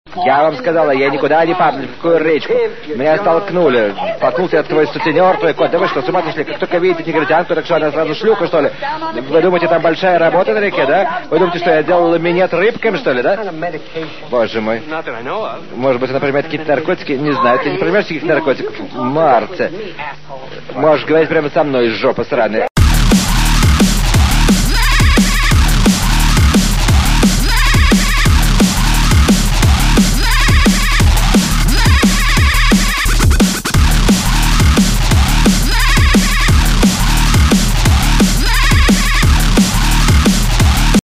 Я вам сказала, я никуда не падал, в какую речку. Меня столкнули. Столкнулся я твой сутенер, твой кот. Да вы что, с ума сошли? Как только видите негритянку, так что она сразу шлюха, что ли? Вы думаете, там большая работа на реке, да? Вы думаете, что я делал минет рыбками, что ли, да? Боже мой. Может быть, она принимает какие-то наркотики? Не знаю, ты не принимаешь каких-то наркотиков? Марта. Можешь говорить прямо со мной, жопа сраная.